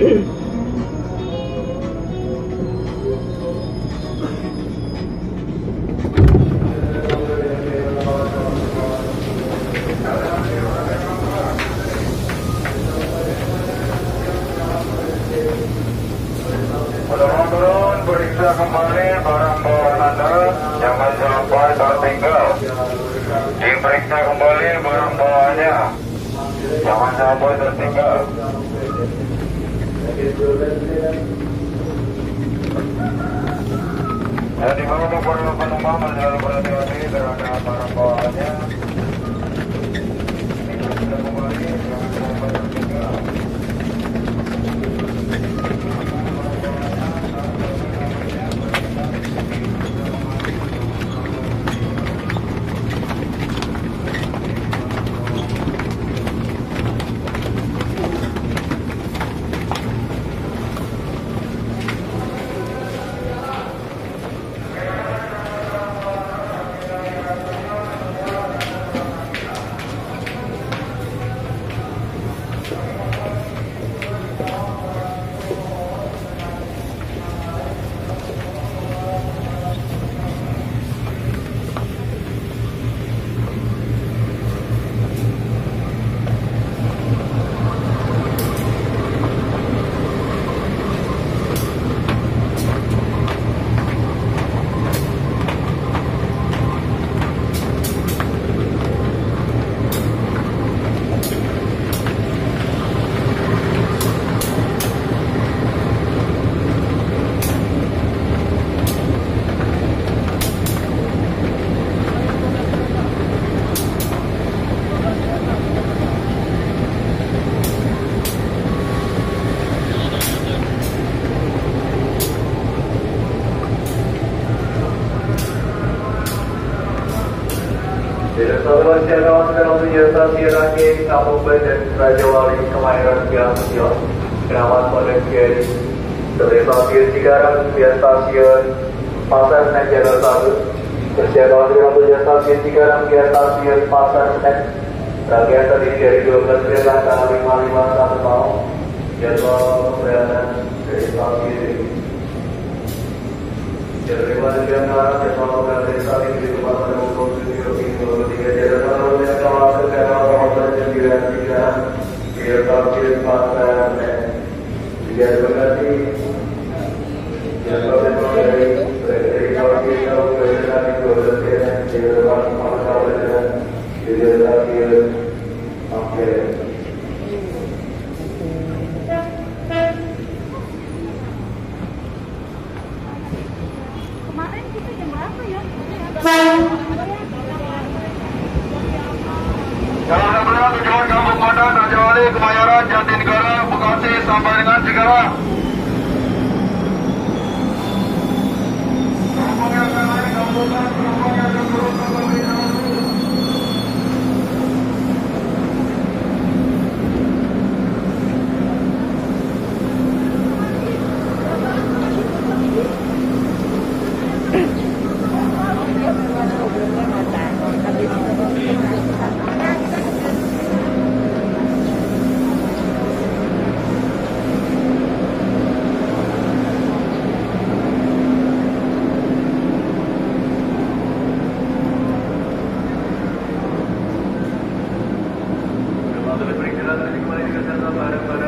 Turun, periksa kembali barang bawaan Anda, jangan sampai tertinggal. Diperiksa kembali barang bawaannya, jangan sampai tertinggal. Dan di bawah para penumpang selalu berhati-hati terhadap barang bawaannya. Diperiksa kembali, jangan sampai tertinggal. Stasiun Kabupaten dan Raja Wali Kemayoran Gang Stasiun Keramat Modern dari Stasiun Cikarang via Stasiun Pasar Senen Jakarta 1 bersiaga untuk Stasiun Cikarang via Stasiun Pasar Senen. Rangkaian terdiri dari 12 kereta tanggal 55 mau jadwal pemberangkatan dari stasiun ini. Dari mana jam jadwal pemberangkatan dari stasiun di tempat pukul 7.23 jadwal yang kawasan biar stasiun Pasar Senen. Terima kasih. Jadwal dari stasiun Kabupaten di depan Kabupaten di stasiun Oke. Kemarin kita jam berapa ya? Jalan Seberang tujuan Kabupaten Raja Wali Kemayoran Jatinegara Bekasi sampai dengan Cikarang. Kembali ke Jakarta bareng-bareng.